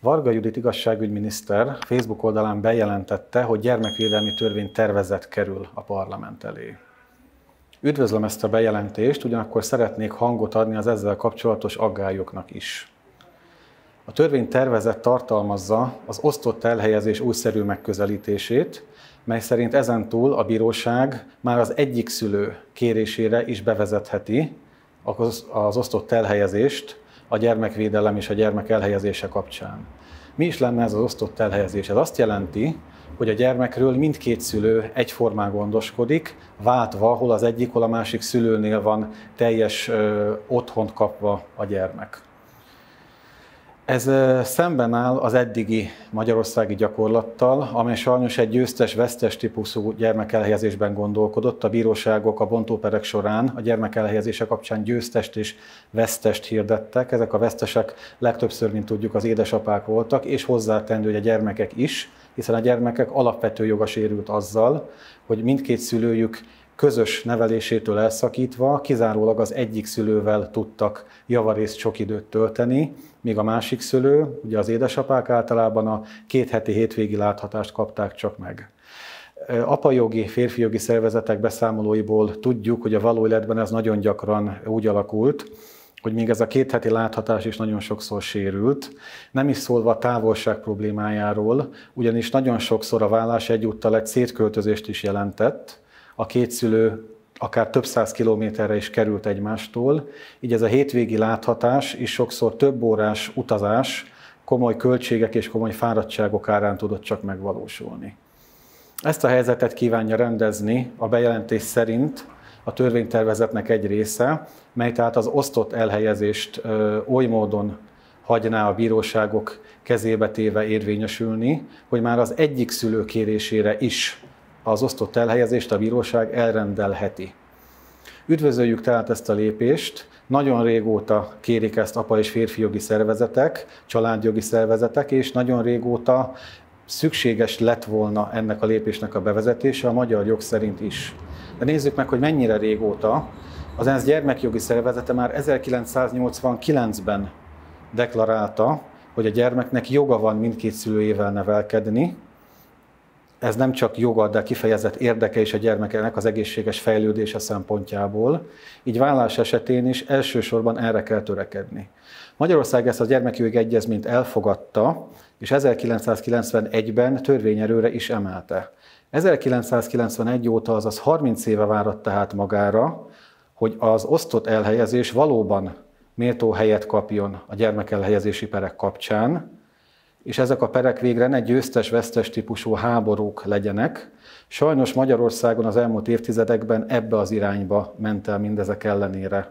Varga Judit igazságügyminiszter Facebook oldalán bejelentette, hogy gyermekvédelmi törvénytervezet kerül a parlament elé. Üdvözlöm ezt a bejelentést, ugyanakkor szeretnék hangot adni az ezzel kapcsolatos aggályoknak is. A törvénytervezet tartalmazza az osztott elhelyezés újszerű megközelítését, mely szerint ezentúl a bíróság már az egyik szülő kérésére is bevezetheti az osztott elhelyezést a gyermekvédelem és a gyermek elhelyezése kapcsán. Mi is lenne ez az osztott elhelyezés? Ez azt jelenti, hogy a gyermekről mindkét szülő egyformán gondoskodik, váltva, hol az egyik, hol a másik szülőnél van teljes otthont kapva a gyermek. Ez szemben áll az eddigi magyarországi gyakorlattal, amely sajnos egy győztes-vesztes típusú gyermekelhelyezésben gondolkodott. A bíróságok a bontóperek során a gyermekelhelyezése kapcsán győztest és vesztest hirdettek. Ezek a vesztesek legtöbbször, mint tudjuk, az édesapák voltak, és hozzátendő, hogy a gyermekek is, hiszen a gyermekek alapvető joga sérült azzal, hogy mindkét szülőjük közös nevelésétől elszakítva kizárólag az egyik szülővel tudtak javarészt sok időt tölteni, míg a másik szülő, ugye az édesapák általában a 2 heti hétvégi láthatást kapták csak meg. Apajogi, férfijogi szervezetek beszámolóiból tudjuk, hogy a való életben ez nagyon gyakran úgy alakult, hogy még ez a 2 heti láthatás is nagyon sokszor sérült, nem is szólva a távolság problémájáról, ugyanis nagyon sokszor a vállás egyúttal egy szétköltözést is jelentett, a két szülő akár több 100 kilométerre is került egymástól, így ez a hétvégi láthatás és sokszor több órás utazás komoly költségek és komoly fáradtságok árán tudott csak megvalósulni. Ezt a helyzetet kívánja rendezni a bejelentés szerint a törvénytervezetnek egy része, mely tehát az osztott elhelyezést oly módon hagyná a bíróságok kezébe téve érvényesülni, hogy már az egyik szülő kérésére is az osztott elhelyezést a bíróság elrendelheti. Üdvözöljük tehát ezt a lépést, nagyon régóta kérik ezt apa- és férfijogi szervezetek, családjogi szervezetek, és nagyon régóta szükséges lett volna ennek a lépésnek a bevezetése a magyar jog szerint is. De nézzük meg, hogy mennyire régóta. Az ENSZ gyermekjogi szervezete már 1989-ben deklarálta, hogy a gyermeknek joga van mindkét szülőjével nevelkedni. Ez nem csak joga, de kifejezett érdeke is a gyermeknek az egészséges fejlődése szempontjából. Így vállás esetén is elsősorban erre kell törekedni. Magyarország ezt a gyermekjogi egyezményt elfogadta, és 1991-ben törvényerőre is emelte. 1991 óta, azaz 30 éve várat tehát magára, hogy az osztott elhelyezés valóban méltó helyet kapjon a gyermekelhelyezési perek kapcsán, és ezek a perek végre ne győztes-vesztes típusú háborúk legyenek. Sajnos Magyarországon az elmúlt évtizedekben ebbe az irányba ment el mindezek ellenére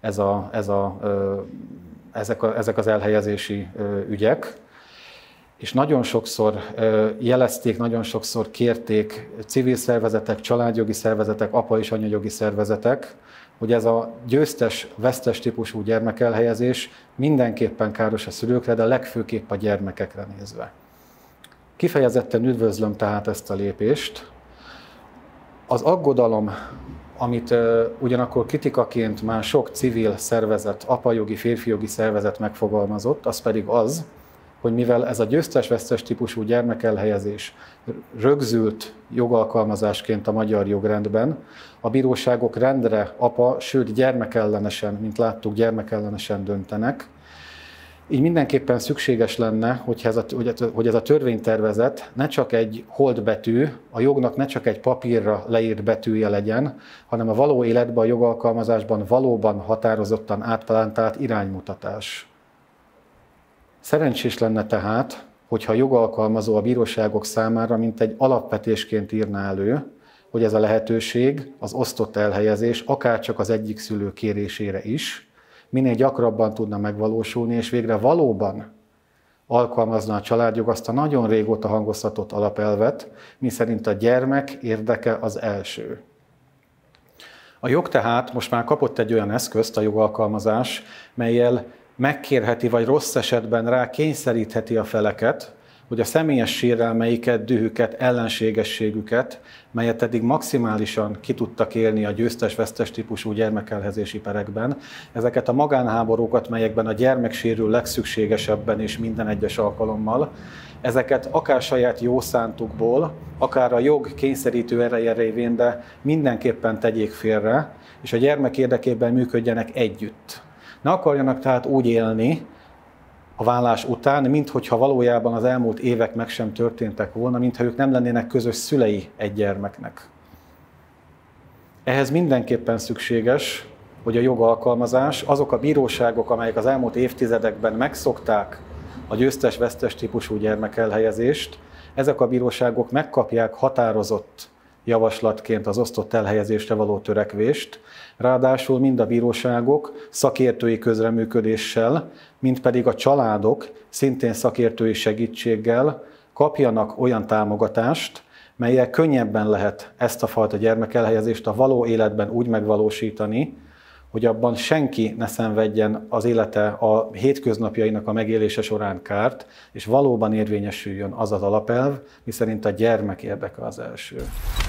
ezek az elhelyezési ügyek. És nagyon sokszor jelezték, nagyon sokszor kérték civil szervezetek, családjogi szervezetek, apa- és anyajogi szervezetek, hogy ez a győztes-vesztes típusú gyermekelhelyezés mindenképpen káros a szülőkre, de legfőképp a gyermekekre nézve. Kifejezetten üdvözlöm tehát ezt a lépést. Az aggodalom, amit ugyanakkor kritikaként már sok civil szervezet, apajogi, férfijogi szervezet megfogalmazott, az pedig az, hogy mivel ez a győztes-vesztes típusú gyermekelhelyezés rögzült jogalkalmazásként a magyar jogrendben, a bíróságok rendre apa, sőt gyermekellenesen, mint láttuk, gyermekellenesen döntenek. Így mindenképpen szükséges lenne, hogy ez a törvénytervezet ne csak egy holdbetű, a jognak ne csak egy papírra leírt betűje legyen, hanem a való életben, a jogalkalmazásban valóban határozottan átplántált iránymutatás. Szerencsés lenne tehát, hogyha a jogalkalmazó a bíróságok számára mint egy alapvetésként írná elő, hogy ez a lehetőség, az osztott elhelyezés, akárcsak az egyik szülő kérésére is, minél gyakrabban tudna megvalósulni, és végre valóban alkalmazna a családjog azt a nagyon régóta hangoztatott alapelvet, miszerint a gyermek érdeke az első. A jog tehát most már kapott egy olyan eszközt, a jogalkalmazás, mellyel megkérheti, vagy rossz esetben rá kényszerítheti a feleket, hogy a személyes sérelmeiket, dühüket, ellenségességüket, melyet eddig maximálisan ki tudtak élni a győztes-vesztes típusú gyermekelhelyezési perekben, ezeket a magánháborúkat, melyekben a gyermek sérül legszükségesebben és minden egyes alkalommal, ezeket akár saját jó szántukból, akár a jog kényszerítő ereje révén, de mindenképpen tegyék félre, és a gyermek érdekében működjenek együtt. Ne akarjanak tehát úgy élni a vállás után, minthogyha valójában az elmúlt évek meg sem történtek volna, mintha ők nem lennének közös szülei egy gyermeknek. Ehhez mindenképpen szükséges, hogy a jogalkalmazás, azok a bíróságok, amelyek az elmúlt évtizedekben megszokták a győztes-vesztes típusú gyermekelhelyezést, ezek a bíróságok megkapják határozott javaslatként az osztott elhelyezésre való törekvést, ráadásul mind a bíróságok szakértői közreműködéssel, mind pedig a családok szintén szakértői segítséggel kapjanak olyan támogatást, mellyel könnyebben lehet ezt a fajta gyermekelhelyezést a való életben úgy megvalósítani, hogy abban senki ne szenvedjen az élete a hétköznapjainak a megélése során kárt, és valóban érvényesüljön az az alapelv, miszerint a gyermek érdeke az első.